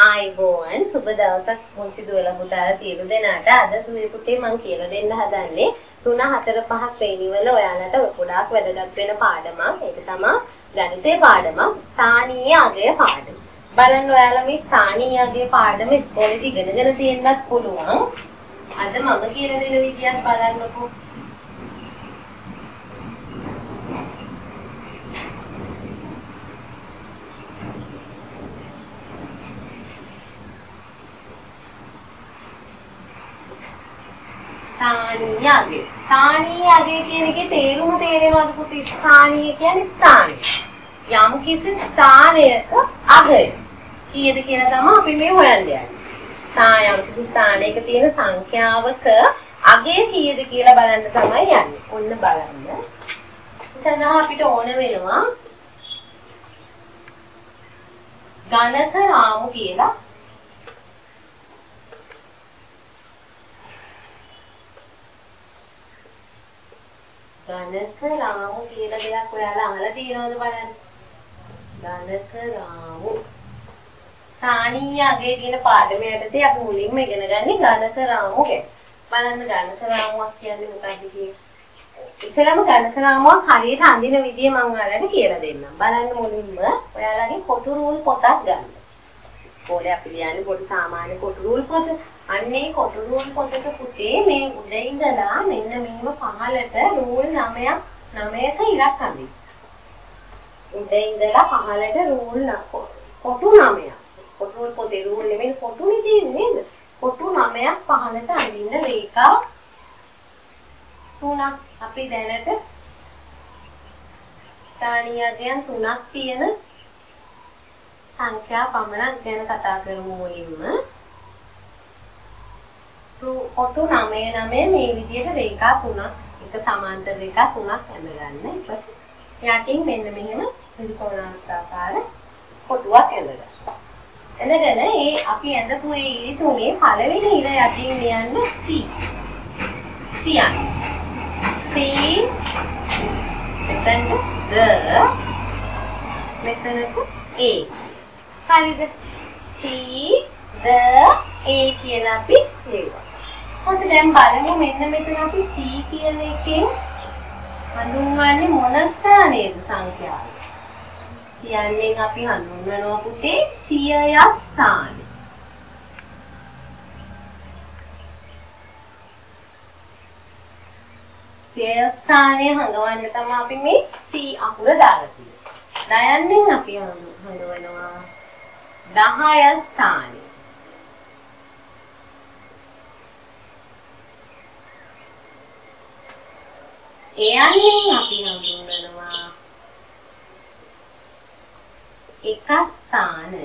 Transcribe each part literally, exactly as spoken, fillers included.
ආයිබෝන් සුබ දවසක් මුංචි දුවලා පුතාලා සියලු දෙනාට අද සුවේ පුතේ මම කියලා දෙන්න හදන්නේ තුන හතර පහ ශ්‍රේණි වල ඔයාලට ගොඩාක් වැදගත් වෙන පාඩමක්. ඒක තමයි ගණිතේ පාඩමක් ස්ථානීය අගය පාඩම. බලන්න ඔයාලා මේ ස්ථානීය අගය පාඩම ඉස්කෝලේදී ඉගෙනගෙන තියෙන්නත් පුළුවන්. අද මම කියලා දෙන විදියක් බලන්නකෝ. ස්ථානීය අගය. ස්ථානීය අගය කියන එකේ තේරුම තේරෙනවද පුතේ? ස්ථානීය කියන්නේ ස්ථානය. යම් කිසි ස්ථානයක අගය කීයද කියලා තමයි අපි මේ හොයන්න යන්නේ. ස්ථාන යම් කිසි ස්ථානයක තියෙන සංඛ්‍යාවක අගය කීයද කියලා බලන්න තමයි යන්නේ. ඔන්න බලන්න. ඉතින් අපිට ඕන වෙනවා ගණක රාමු කියලා ගණක රාමු කියලා දෙයක් ඔයාලා අහලා තියෙනවද බලන්න. ගණක රාමු. ස්ථානීය අගය කියන පාඩම යටතේ අපි මුලින්ම ඉගෙන ගන්නේ ගණක රාමු ගැන. බලන්න ගණක රාමුවක් කියන්නේ මොකක්ද කියලා. ඉස්සෙල්ලාම ගණක රාමුවක් හරියට අඳින විදිය මම ඔයාලට කියලා දෙන්නම්. බලන්න මුලින්ම ඔයාලගේ කොටු රූල් පොතක් ගන්න. ඉස්කෝලේ අපි ලියන්නේ පොඩි සාමාන්‍ය කොටු රූල් පොත. අන්නේ කොටු රූල් පොතක පුතේ මේ උඩ ඉඳලා මෙන්න මෙහෙම පහළට රූල් නවයක් නවයක ඉරක් අඳින්න. උඩ ඉඳලා පහළට රූල් කොටු නවයක්. කොටු රූල් පොතේ රූල් නෙමෙයි කොටුනේ තියෙන්නේ නේද? කොටු නවයක් පහළට අඳින්න රේඛා තුනක් අපි දැනට ස්ථානීය අගයන් තුනක් තියෙන සංඛ්‍යා පමණක් ගැන කතා කරමු මුලින්ම. කොටු නවය නවය මේ විදිහට රේඛා තුනක් එක සමාන්තර රේඛා තුනක් ඇඳගන්න. ඊට පස්සේ යටින් මෙන්න මෙහෙම ත්‍රිකෝණාකාර කොටුවක් ඇඳගන්න. එඳගෙන ඒ අපි ඇඳපු ඒ ඉරි තුනේ පළවෙනි ඉර යටින් ලියන්න C. C යන. C මෙතනට D මෙතනට A. හරිද? C D A කියලා අපි ලියුවා. හොඳට දැන් බලමු මෙන්න මෙතන අපි C කියන එකෙන් හඳුන්වන්නේ මොන ස්ථානයේද සංඛ්‍යාව? සියයෙන් අපි හඳුන්වනවා පුතේ සියය ස්ථානය. සියය ස්ථානය හඳවන්න තමයි අපි මේ C අකුර දාලා තියෙන්නේ. දයන්නෙන් අපි හඳුන්වනවා දහය ස්ථානය. එයන්නෙන් අපි හඳුන්වනවා එක ස්ථානය.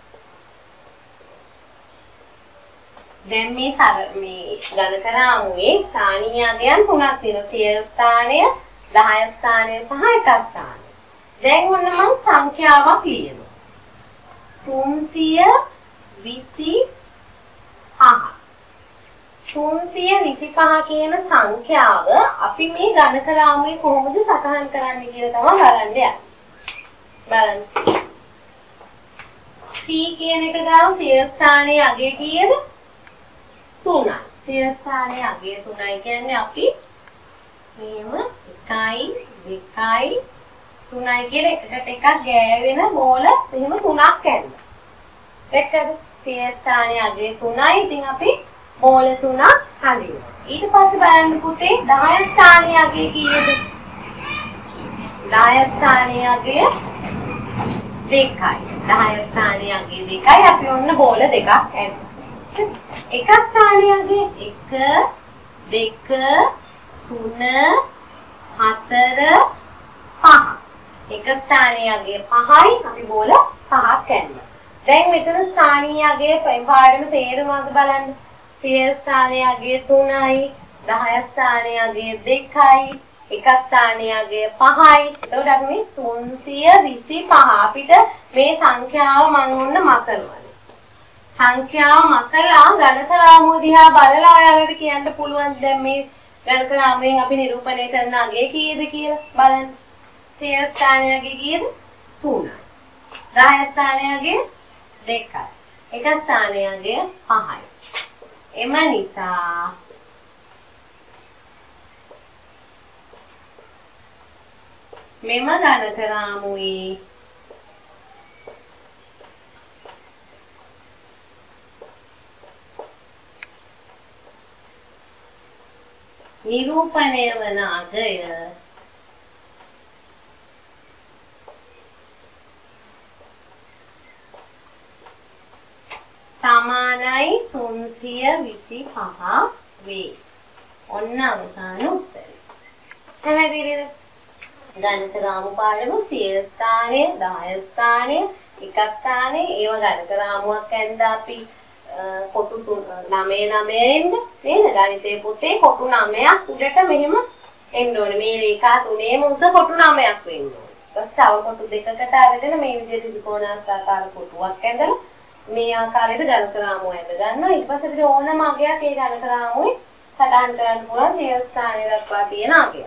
දැන් මේ සර මේ ගණක රාමුවේ ස්ථානීය අගයන් තුනක් තියෙනවා. සියය ස්ථානය, දහය ස්ථානය සහ එක ස්ථානය. දැන් ඔන්න මම සංඛ්‍යාවක් ලියනවා. තුන්සිය විසිපහ. තුන්සිය විසිපහ කියන සංඛ්‍යාව අපි මේ ගණක රාමුවේ කොහොමද සටහන් කරන්නේ කියලා තමයි බලන්න යන්නේ. බලන්න. C කියන එක ගාව සිය ස්ථානයේ අගය කීයද? තුනයි. සිය ස්ථානයේ අගය තුනයි කියන්නේ අපි මෙහෙම එකයි දෙකයි තුනයි කියලා එකකට එකක් ගෑවෙන බෝල මෙහෙම තුනක් ඇන්නා. දැක්කද? සිය ස්ථානයේ අගය තුනයි. ඉතින් අපි බෝල තුනක් හඳිනවා. ඊට පස්සේ බලන්න පුතේ දහය ස්ථානයේ අගය කීයද? දහය ස්ථානයේ අගය දෙකයි. දහය ස්ථානයේ අගය දෙකයි. අපි ඔන්න බෝල දෙකක් ඇන්නා. එක ස්ථානයේ අගය එක දෙක තුන හතර පහ. එක ස්ථානයේ අගය පහයි. අපි බෝල පහක් ඇන්නා. දැන් මෙතන ස්ථානීය අගය පාඩම තේරුණාද බලන්න. සිය ස්ථානයේ අගය තුනයි, දහය ස්ථානයේ අගය දෙකයි, එක ස්ථානයේ අගය පහයි. එතකොට අපි මේ තුන්සිය විසිපහ අපිට මේ සංඛ්‍යාව මම ඔන්න මකනවා. සංඛ්‍යාව මකලා ගණක රාමුව දිහා බලලා ඔයාලට කියන්න පුළුවන් දැන් මේ ගණක රාමුවෙන් අපි නිරූපණය කරන අගය කීයද කියලා බලන්න. සිය ස්ථානයේ අගය කීයද? තුනයි. දහය ස්ථානයේ අගය දෙකයි. එක ස්ථානයගේ පහයි. එම නිසා මෙම ගණක රාමුවේ නිරූපණය වන අගය සමානයි තුන්සිය විසිපහ වේ. ඔන්න අවසාන උත්තරය. පැහැදිලිද? ගණක රාමු පාඩම සිය ස්ථානය, දහය ස්ථානය, එක ස්ථානය ඒව ගණක රාමුවක් ඇඳ අපි කොටු නවය නවයෙන් නේද? ගණිතයේ පොතේ කොටු නවයක් උඩට මෙහෙම එන්න ඕනේ. මේ රේඛා තුනේම උස කොටු නවයක් වෙන්න ඕනේ. ඊපස්සේ තව කොටු දෙකකට අරගෙන මේ විදිහට ත්‍රිකෝණාකාර කොටුවක් ඇඳලා මේ ආකාරයට ගණක රාමුව ඇඳ ගන්නවා. ඊට පස්සේ අපිට ඕනම අගයක් ඒ ගණක රාමුවේ සටහන් කරන්න පුළුවන් සිය ස්ථානය දක්වා තියෙන අගයක්.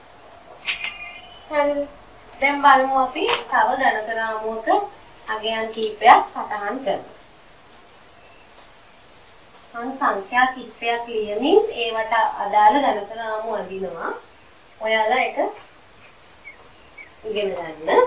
හරිද? දැන් බලමු අපි තව ගණක රාමුවක අගයන් කීපයක් සටහන් කරමු. මම සංඛ්‍යා කිහිපයක් ලියමින් ඒවට අදාළ ගණක රාමු අඳිනවා. ඔයාලා ඒක ඉගෙන ගන්න.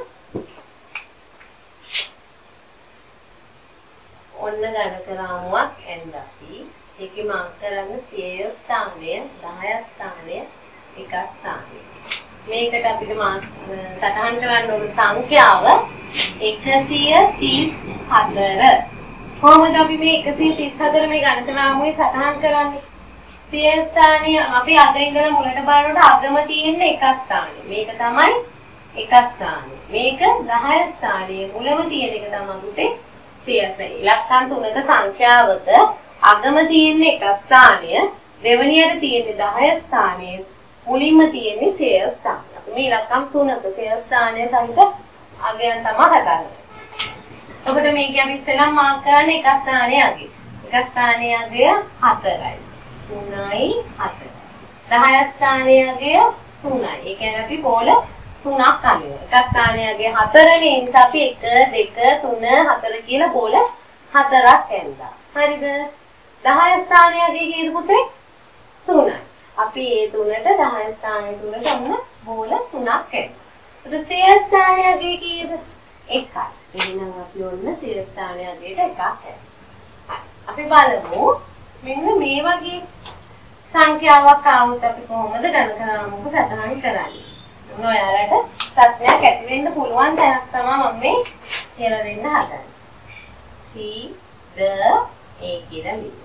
ඔන්න ගණක රාමුවක් ඇඳ අපි ඒකේ මාක් කරන්න සිය ස්ථානය, දහය ස්ථානය, එක ස්ථානය. මේකට අපිට මාක් සටහන් කරන්න ඕන සංඛ්‍යාව එකසිය තිස් හතර. කොහොමද අපි මේ එකසිය තිස් හතර මේ ගණක රාමුවේ සටහන් කරන්නේ? සිය ස්ථානය අපි අග ඉඳලා මුලට බලනකොට අගම තියෙන්නේ එක ස්ථානය. මේක තමයි එක ස්ථානය. මේක දහය ස්ථානයේ මුලම තියෙන එක තමයි පුතේ සියස. ඉලක්කම් තුනක සංඛ්‍යාවක අගම තියෙන්නේ එක ස්ථානය, දෙවෙනියට තියෙන්නේ දහය ස්ථානය, මුලින්ම තියෙන්නේ සිය ස්ථානය. අපි මේ ඉලක්කම් තුනක සිය ස්ථානය සහිත අගයන් තමයි හදාගන්නේ. ඔබට මේක අපි ඉස්සෙල්ලාම මාක් කරන්නේ එක ස්ථානයේ අගය. එක ස්ථානයේ අගය හතරයි. තුනයි හතරයි. දහය ස්ථානයේ අගය තුනයි. ඒ කියන්නේ අපි බෝල තුනක් අගය. එක ස්ථානයේ අගය හතරනේ. ඒ නිසා අපි එක, දෙක, තුන, හතර කියලා බෝල හතරක් ඇඳලා. හරිද? දහය ස්ථානයේ අගය කීයද පුතේ? තුනයි. අපි ඒ තුනට දහය ස්ථානයේ තුනට ඔන්න බෝල තුනක් ඇඳලා. එතකොට සිය ස්ථානයේ අගය කීයද? එකයි. එහෙනම් අපි ඔන්න සිය ස්ථානයේ අගයට එකක් ඇඳලා. අපි බලමු මෙන්න මේ වගේ සංඛ්‍යාවක් ආවොත් අපි කොහොමද ගණක රාමුවක සටහන් කරන්නේ? මොන ඔයාලට ප්‍රශ්නයක් ඇති වෙන්න පුළුවන් තැනක් තමයි මම මේ කියලා දෙන්න හදන්නේ. C D A කියලා ලියුවා.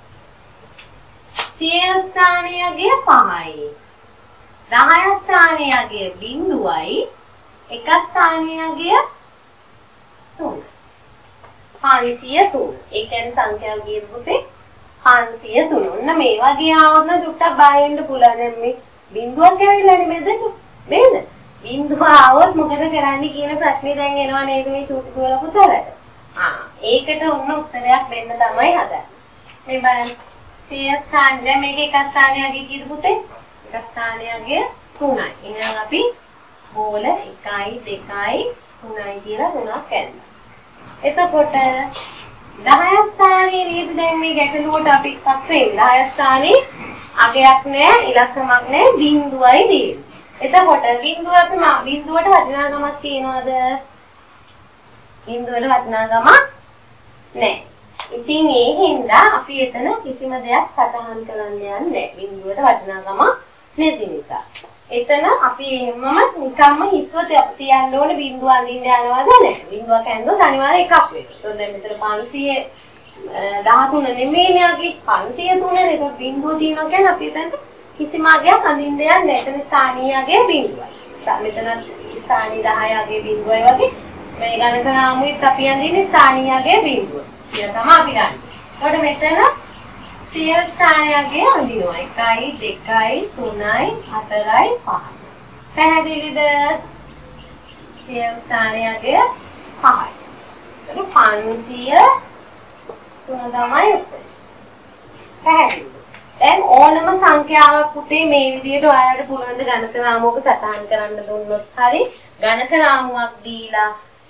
සිය ස්ථානයේ අගය පහයි. දහය ස්ථානයේ අගය බිංදුවයි. එක ස්ථානයේ අගය තුනයි. පන්සිය තුන. ඒ කියන්නේ සංඛ්‍යාව ගියේ පුතේ පන්සිය තුන. ඔන්න මේ වගේ ආවොත් නම් චුට්ටක් බය වෙන්න පුළුවන්. දැන් මේ බිංදුවක් ඇවිල්ලානේ මෙතන. නේද? බිංදුව ආවොත් මොකද කරන්නේ කියන ප්‍රශ්නේ දැන් එනවා නේද මේ චුට්ටි දුවලා පුතාලට? ආ ඒකට ඔන්න උත්තරයක් දෙන්න තමයි හදන්නේ. මේ බලන්න. සිය ස්ථාන දැන් මේක එක ස්ථානයේ අගය කීයද පුතේ? එක ස්ථානයේ අගය තුනයි. එහෙනම් අපි බෝල එකයි දෙකයි තුනයි කියලා තුනක් ඇඳලා. එතකොට දහය ස්ථානයේ නේද දැන් මේ ගැටලුවට අපි පත් වෙන්නේ. දහය ස්ථානයේ අගයක් නැහැ, ඉලක්කමක් නැහැ, බිංදුවයි තියෙන්නේ. එතකොට බිංදුව අපි බිංදුවට වටිනාකමක් තියනවද? බිංදුවට වටිනාකමක් නැහැ. ඉතින් ඒ හින්දා අපි එතන කිසිම දෙයක් සටහන් කරන්න යන්නේ නැහැ. බිංදුවට වටිනාකමක් නැති නිසා. එතන අපි එහෙමම නිකම්ම හිස්ව තියන්න ඕනේ බිංදුව අඳින්න යනවද නැහැ. බිංදුවක් ඇඳුවොත් අනිවාර්යෙන් එකක් වෙනවා. ඒතකොට දැන් මෙතන පන්සිය දහතුන නෙමෙයිනේ අගේ පන්සිය තුනනේ. ඒතකොට බිංදුව තියෙනවා කියන්නේ අපි එතන කිසිම අගයක් අඳින්න යන්නේ නැහැ. එතන ස්ථානීය අගය බිංදුවයි. මෙතන ස්ථානීය දහය අගය බිංදුවයි වගේ මේ ගණක රාමුවෙත් අපි අඳින්නේ ස්ථානීය අගය බිංදුව. ඒක තමයි අපි ගන්න. ඒකට මෙතන සිය ස්ථානයේ අගය අඳිනවා. එකයි දෙකයි තුනයි හතරයි පහයි. පැහැදිලිද? සිය ස්ථානයේ අගය පහයි. ඒක පන්සිය තුන තමයි උත්තරේ. පැහැදිලිද? දැන් ඕනම සංඛ්‍යාවක් පුතේ මේ විදිහට ඔයාලට පුළුවන් ද ගණක රාමුවක සටහන් කරන්න දුන්නොත් හරි ගණක රාමුවක් දීලා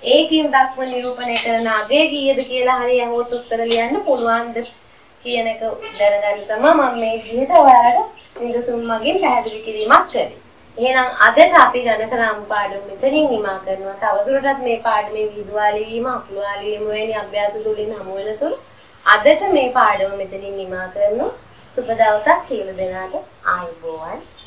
ඒකෙන් දක්වන නිරූපණය කරන අගය කීයද කියලා හරිය අහුවොත් උත්තර ලියන්න පුළුවන්ද කියන එක දැනගන්න තමයි මම මේ විදිහට ඔයාලට නිරසුන් මගින් පැහැදිලි කිරීමක් කරේ. එහෙනම් අදට අපි ගණකරම් පාඩම මෙතනින් නිමා කරනවා. තවදුරටත් මේ පාඩමේ විදුහා ලිවීම, අකුළු ලිවීම වැනි අභ්‍යාස තුලින් හමු වෙන තුරු අදට මේ පාඩම මෙතනින් නිමා කරනවා. සුබ දවසක් සියලු දෙනාට ආයුබෝවන්.